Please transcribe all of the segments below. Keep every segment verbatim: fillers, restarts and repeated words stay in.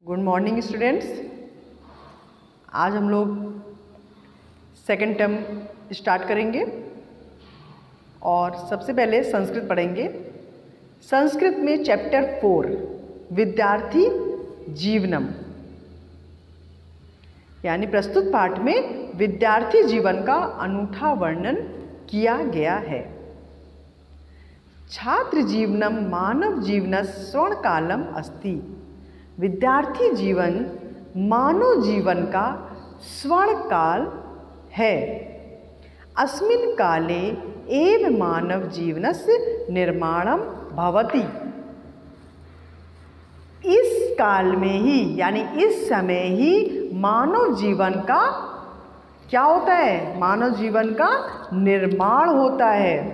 Good morning students. आज हम लोग सेकेंड टर्म स्टार्ट करेंगे और सबसे पहले संस्कृत पढ़ेंगे। संस्कृत में चैप्टर फोर विद्यार्थी जीवनम, यानी प्रस्तुत पाठ में विद्यार्थी जीवन का अनूठा वर्णन किया गया है। छात्र जीवनम मानव जीवनस्य स्वर्णकालम अस्ति। विद्यार्थी जीवन मानव जीवन का स्वर्णकाल है। अस्मिन् काले एव मानव जीवनस्य निर्माणम भवति। इस काल में ही यानी इस समय ही मानव जीवन का क्या होता है? मानव जीवन का निर्माण होता है।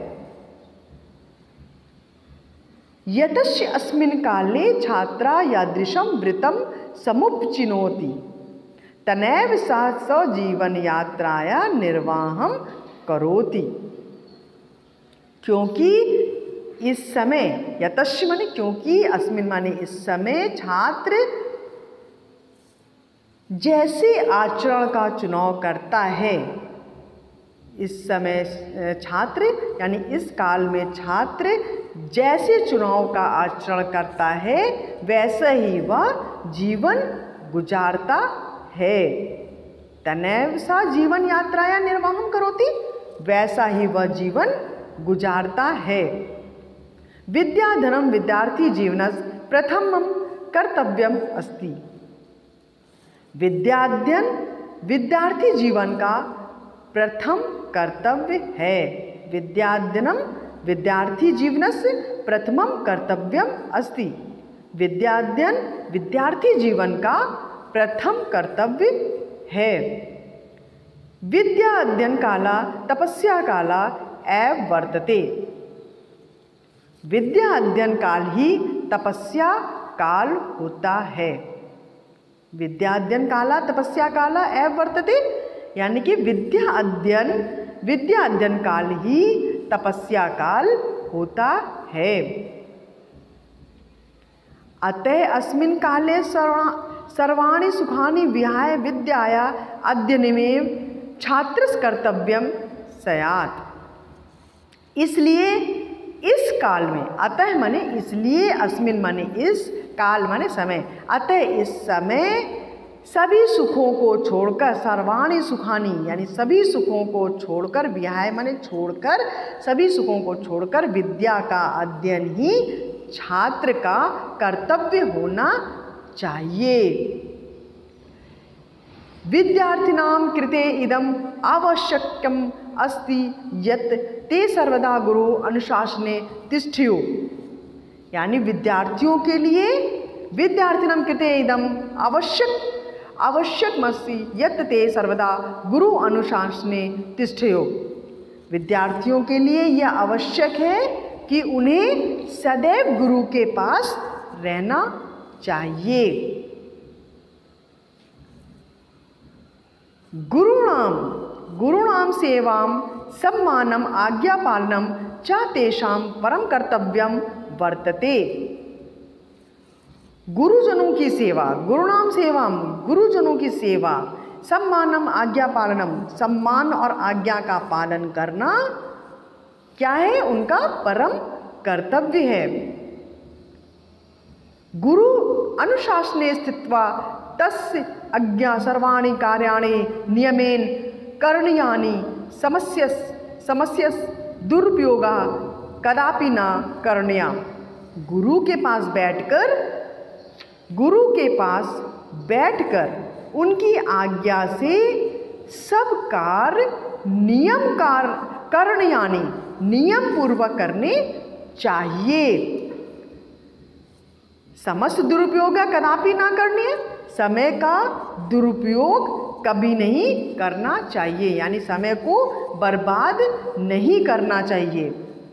यतस्य अस्मिन् काले छात्रा यादृशं वृत्तं समुपचिनोति तनैव सः स्वजीवन यात्राया निर्वाहं करोति। क्योंकि इस समय, यतस्य माने क्योंकि, अस्मिन् माने इस समय, छात्र जैसे आचरण का चुनाव करता है। इस समय छात्र यानी इस काल में छात्र जैसे चुनाव का आचरण करता है वैसा ही वह जीवन गुजारता है। तनैव सा जीवन यात्राया निर्वाहं करोति, वैसा ही वह जीवन गुजारता है। विद्याधनम विद्यार्थी जीवनस्य प्रथमं कर्तव्यम अस्ति। विद्याध्ययन विद्यार्थी जीवन का प्रथम कर्तव्य है। विद्याध्ययनम विद्यार्थी जीवनस्य प्रथमं कर्तव्यम अस्ति। विद्याध्ययन विद्यार्थी जीवन का प्रथम कर्तव्य है। विद्या अध्ययन काला तपस्या काला एव वर्तते। विद्या अध्ययन काल ही तपस्या काल होता है। विद्या अध्ययन काला तपस्या काला एव वर्तते, यानी कि विद्या अध्ययन विद्या अध्ययन काल ही तपस्या काल होता है। अतः अस्मिन् काले सर्वा सर्वाणि सुखानि विहाय विद्याया अध्ययनमेव छात्रस्य कर्तव्यम स्यात्। इसलिए इस काल में, अतः माने इसलिए, अस्मिन् माने इस, काल माने समय, अतः इस समय सभी सुखों को छोड़कर, सर्वाणि सुखानि यानी सभी सुखों को छोड़कर, विहाय माने छोड़कर, सभी सुखों को छोड़कर विद्या का अध्ययन ही छात्र का कर्तव्य होना चाहिए। विद्यार्थिनां कृते इदम आवश्यकम अस्ति यत् ते सर्वदा गुरु अनुशासने तिष्ठेयुः। यानी विद्यार्थियों के लिए, विद्यार्थिनां कृते इदम आवश्यक आवश्यकमस्ति यत् ते सर्वदा गुरु अनुशासने तिष्ठेयुः। विद्यार्थियों के लिए यह आवश्यक है कि उन्हें सदैव गुरु के पास रहना चाहिए। गुरुणाम गुरुणाम सेवां सम्मानम आज्ञापालनम च तेषां परम कर्तव्यम वर्तते। गुरुजनों की सेवा, गुरुनाम सेवा, गुरुजनों की सेवा, सम्मानम आज्ञा पालनम, सम्मान और आज्ञा का पालन करना क्या है? उनका परम कर्तव्य है। गुरु अनुशासने स्थित्वा तस्य आज्ञा सर्वाणि कार्याणि नियमेन करणीयानि समस्यस् समस्यस् दुरुपयोगा कदापि न करणीया। गुरु के पास बैठकर गुरु के पास बैठकर उनकी आज्ञा से सब कार्य नियम कार करणीयानि नियम पूर्वक करने चाहिए। समस्त दुरुपयोग कदापि ना करनी है। समय का दुरुपयोग कभी नहीं करना चाहिए, यानी समय को बर्बाद नहीं करना चाहिए।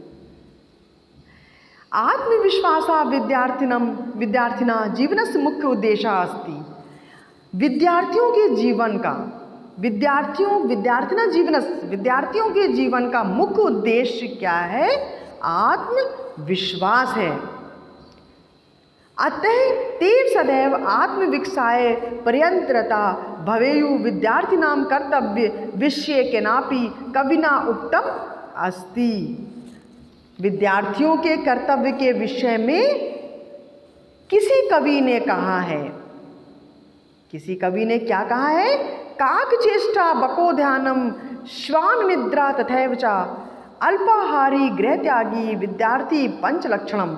आत्मविश्वासा विद्यार्थिनम विद्यार्थिना जीवनस्य मुख्य उद्देश्य अस्ति। विद्यार्थियों के जीवन का विद्यार्थियों विद्यार्थिना जीवनस्य विद्यार्थियों के जीवन का मुख्य उद्देश्य क्या है? आत्मविश्वास है। अतः तेव सदैव आत्मविकसाय पर्यंतरता भवेयु विद्यार्थिनां कर्तव्य विषये केनापि कविना उक्तम अस्ति। विद्यार्थियों के कर्तव्य के विषय में किसी कवि ने कहा है, किसी कवि ने क्या कहा है? काक चेष्टा बको ध्यानम श्वान निद्रा तथैव च अल्पाहारी गृह त्यागी विद्यार्थी पंच लक्षणम।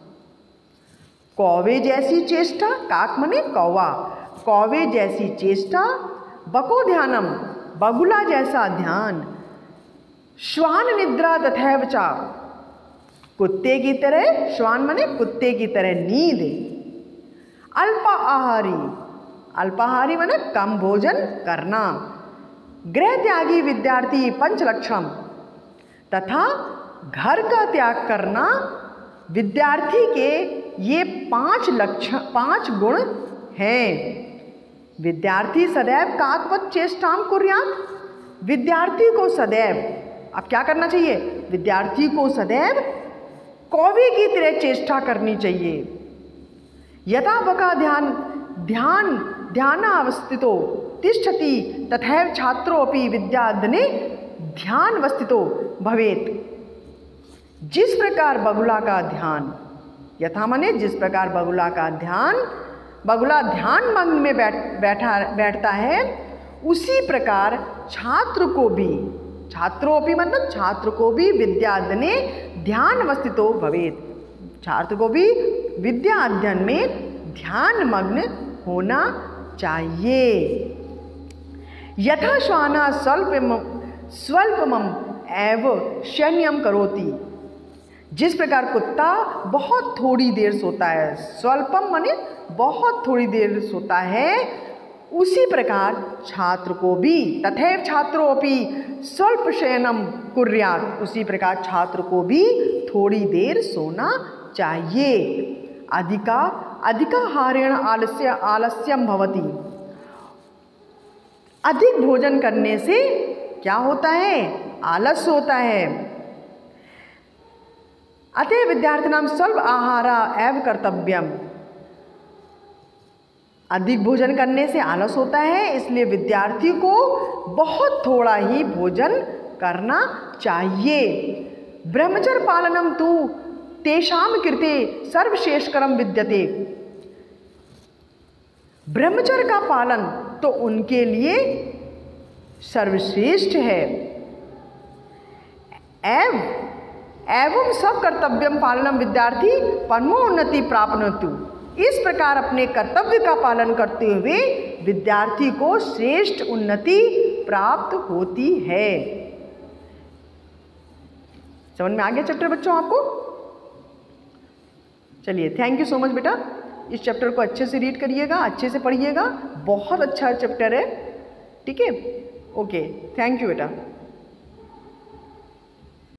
कौवे जैसी चेष्टा, काक मने कौवा, कौवे जैसी चेष्टा, बको ध्यानम बगुला जैसा ध्यान, श्वान निद्रा तथैव च कुत्ते की तरह, श्वान मने कुत्ते की तरह नींद, अल्पा आहारी, अल्पाहारी मने कम भोजन करना, गृह त्यागी विद्यार्थी पंच लक्षण तथा घर का त्याग करना विद्यार्थी के ये पांच लक्षण, पांच गुण हैं। विद्यार्थी सदैव काकवत चेष्टाम कुर्यात्, विद्यार्थी को सदैव, अब क्या करना चाहिए? विद्यार्थी को सदैव कौवे की तरह चेष्टा करनी चाहिए। यथा बका ध्यान ध्यान ध्यानावस्थितो तिष्ठति तथैव छात्रोऽपि विद्याधने ध्यानवस्थितो भवेत्। जिस प्रकार बगुला का ध्यान, यथा माने जिस प्रकार बगुला का ध्यान, बगुला ध्यान मग्न में बैठ बैठा बैठता है, उसी प्रकार छात्र को भी, छात्रोऽपि मतलब छात्र को भी विद्याधने ध्यानवस्थितो भवेत्, छात्र को भी विद्या अध्ययन में ध्यान मग्न होना चाहिए। यथा श्वाना स्वल्पम स्वल्पमम एव शयनम करोति, जिस प्रकार कुत्ता बहुत थोड़ी देर सोता है, स्वल्पम माने बहुत थोड़ी देर सोता है, उसी प्रकार छात्र को भी, तथैव छात्रोऽपि स्वल्प शयनम कुर्यात्, उसी प्रकार छात्र को भी थोड़ी देर सोना चाहिए। अधिका अधिकाहारेण आलस्य आलस्यम भवति, अधिक भोजन करने से क्या होता है? आलस्य होता है। अतः विद्यार्थिनां स्वल्प आहारा एव कर्तव्यम, अधिक भोजन करने से आलस होता है, इसलिए विद्यार्थी को बहुत थोड़ा ही भोजन करना चाहिए। ब्रह्मचर्य पालनम तु तेषाम कृते सर्वश्रेष्ठकरम विद्यते, ब्रह्मचर्य का पालन तो उनके लिए सर्वश्रेष्ठ है। एव एवं सब कर्तव्यम पालनम विद्यार्थी परमोन्नति प्राप्नोतु, इस प्रकार अपने कर्तव्य का पालन करते हुए विद्यार्थी को श्रेष्ठ उन्नति प्राप्त होती है। समझ में आ गया चैप्टर बच्चों आपको? चलिए, थैंक यू सो मच बेटा। इस चैप्टर को अच्छे से रीड करिएगा, अच्छे से पढ़िएगा, बहुत अच्छा चैप्टर है, ठीक है? ओके, थैंक यू बेटा।